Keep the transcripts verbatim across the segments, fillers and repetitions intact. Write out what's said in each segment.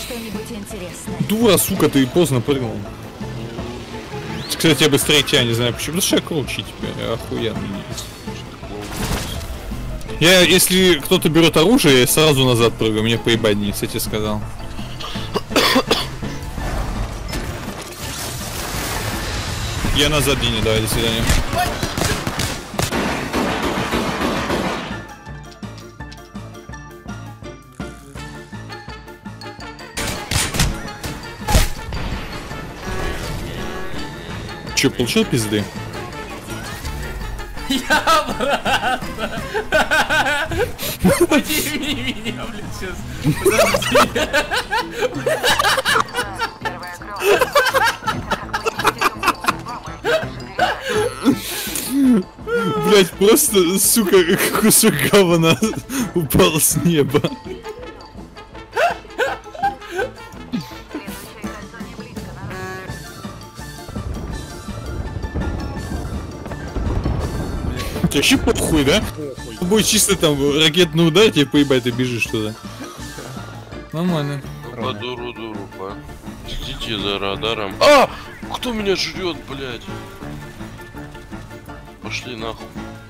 что-нибудь интересное? Дура, сука, ты поздно прыгнул. Кстати, я быстрее тебя, не знаю почему. Потому что я круче теперь, я охуенно. Я, если кто-то берет оружие, я сразу назад прыгаю, мне поебать не, кстати, сказал. Я назад, Дини, давай, до свидания. Че, получил пизды? Я обратно! Подними меня, блин, сейчас. Блять, просто, сука, кусок говна упал с неба. Тебе вообще похуй, да? Будет чисто там ракетный удар, тебе поебать, ты бежишь туда. Нормально. По дуру дуру, по. Идите за радаром. А! Кто меня жрет, блядь? Пошли нахуй.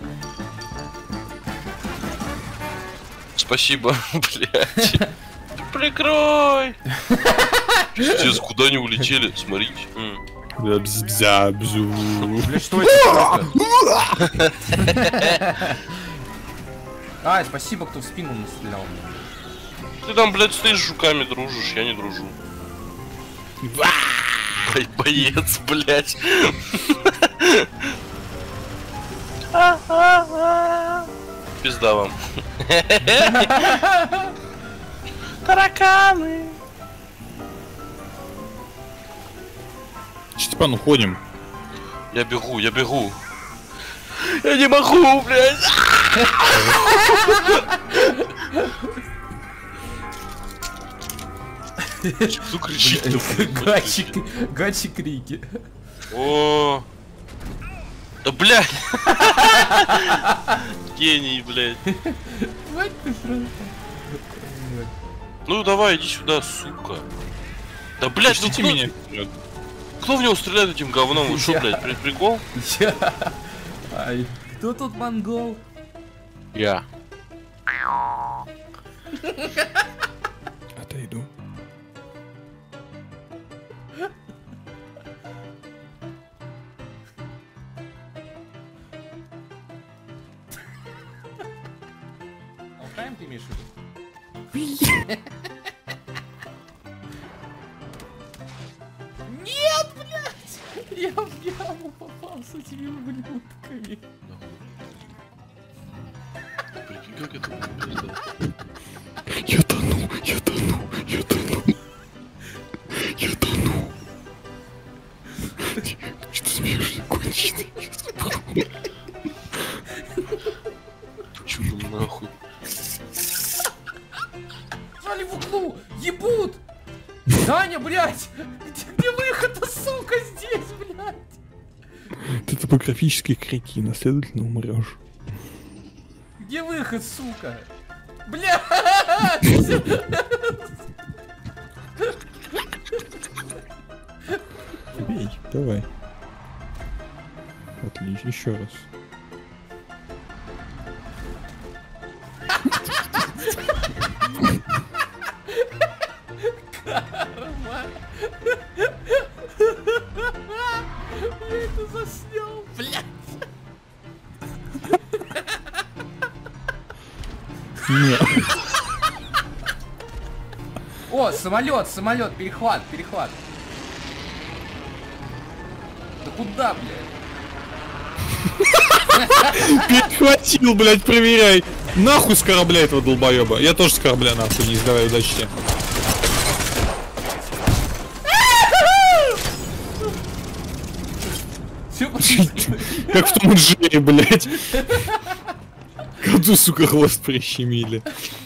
Спасибо, блядь. Прикрой! Пиздец, куда они улетели? Смотрите. Бзя-бзя-бзу. Бля, что это? Ай, спасибо, кто в спину настрелял. Ты там, блядь, стоишь с жуками, дружишь, я не дружу. Ай, боец, блядь. Пизда вам. Тараканы. Степан, уходим. Я бегу, я бегу. Я не могу, блядь. Кто кричит? Гачи, гачи крики. О, да блядь. Гений, блядь. Ну давай, иди сюда, сука. Да блядь, ну кто... меня. Кто в него стреляет этим говном? Вы шо, блядь, при прикол? Я. Ай, кто тут монгол? Я. Отойду. Алфтайм ты имеешь в виду? Нет, блядь! Я в яму попал с этими ублюдками. Прикинь, как это было? Я тону, я тону, я тону. Я тону. Что смеешься, конченый? Чё там нахуй? Жали в углу! Ебут! Даня, блядь! Где, где выход-то, сука, здесь, блядь? Ты топографический кретин, а следовательно умрешь. Где выход, сука? Блядь! Бей, давай. Отлично, еще раз. Карма! Я это заснял, блядь! Нет. О, самолет, самолет, перехват, перехват. Да куда, блядь? Перехватил, блядь, проверяй. Нахуй с корабля этого долбоеба. Я тоже с корабля нахуй не сдавай, удачи тебе. Как в том инжире, блядь. Коту, сука, хвост прищемили.